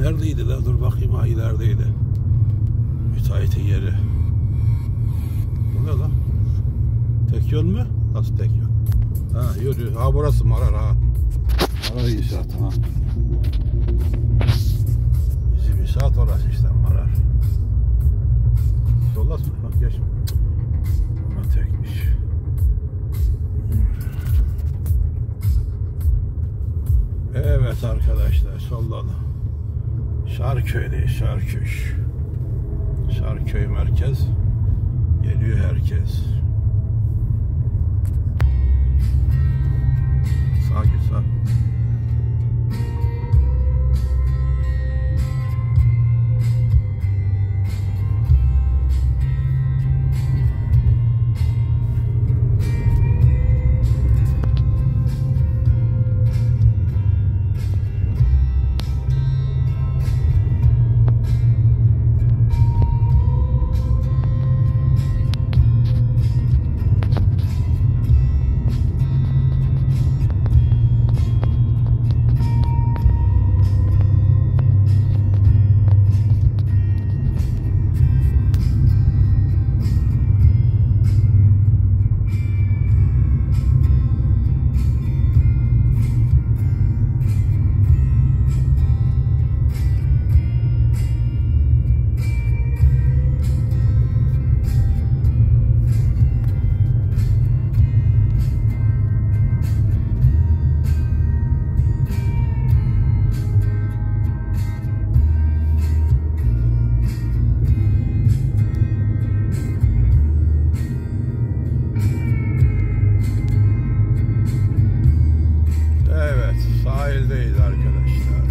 Neredeydi la? Dur bakayım, ha ilerideydi. Müteahhitin yeri. Bu ne lan? Tek yön mü? Nasıl tek yön? Ha yürü. Ha burası Marar ha. Marar inşaat ha. Bizim inşaat orası işte Marar. Sollas mı? Bak geç. Ona tekmiş. Evet arkadaşlar, solladı. Şarköy'deyiz, Şarköy. Şarköy merkez. Geliyor herkes. Sağ git sağ. Sahildeyiz arkadaşlar.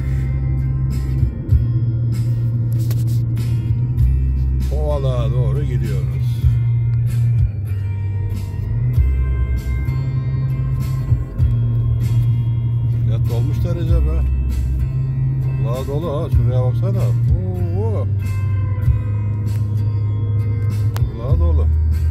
Ovalığa doğru gidiyoruz. Millet dolmuş derece be. Vallahi dolu ha. Şuraya baksana. Oo. Vallahi dolu.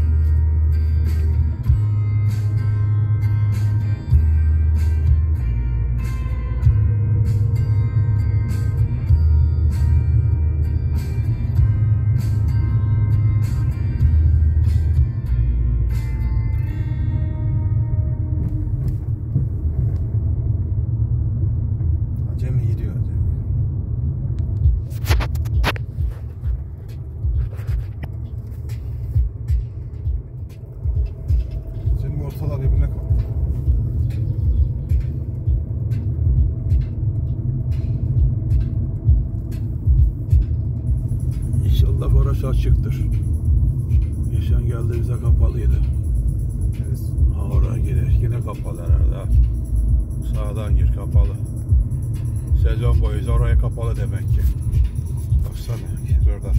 İnşallah orası açıktır. Geçen geldiğimizde kapalıydı. Evet. Oraya girer. Yine kapalı herhalde. Sağdan gir, kapalı. Sezon boyu oraya kapalı demek ki. Baksana buradan.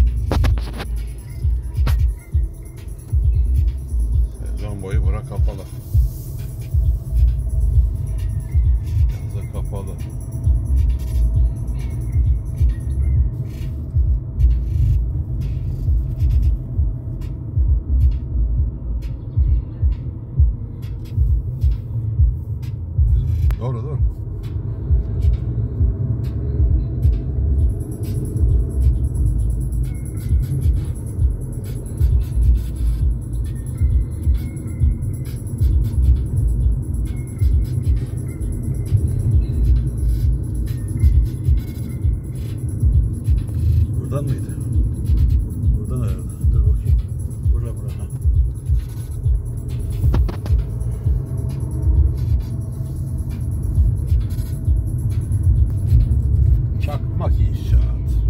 Sezon boyu bura kapalı. Yazda kapalı. Doğru doğru. Buradan mıydı? Buradan herhalde. Dur bakayım. Bura. Çakmak inşaat.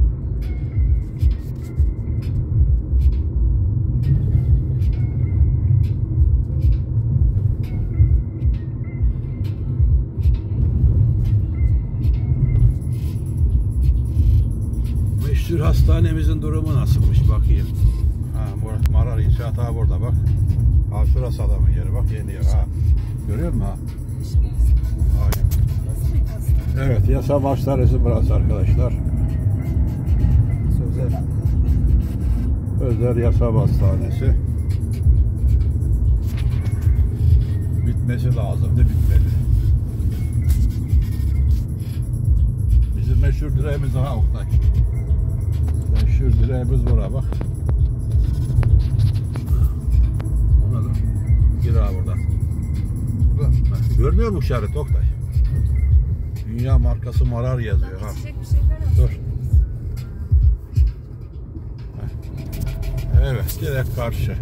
Meşhur hastanemizin durumu nasılmış bakayım. Ha, Marar inşaat ha burada bak. Ha şurası adamın yeri bak, yeni yer ha. Görüyor musun ha? Aynen. Evet, Yasam Hastanesi burası arkadaşlar. Özel Yasam Hastanesi. Bitmesi lazımdı, bitmedi. Bizim meşhur direğimiz ha Oktay. Meşhur direğimiz bura bak. Ona da gir abi buradan. Görmüyor musun işaret Oktay? Dünya markası Marar yazıyor ha. Dur. Evet, direkt karşı.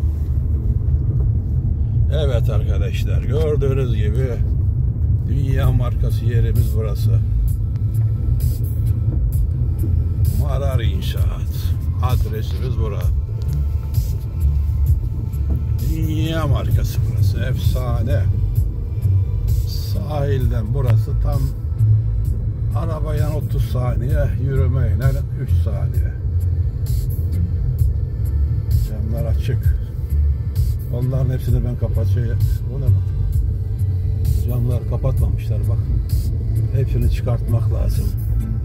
Evet arkadaşlar, gördüğünüz gibi dünya markası yerimiz burası. Marar İnşaat. Adresimiz burası. Dünya markası burası. Efsane. Sahilden burası tam arabayla 30 saniye, yürümeyle 3 saniye. Camlar açık. Onların hepsini ben kapatacağım. O ne bak? Camları kapatmamışlar bak. Hepsini çıkartmak lazım.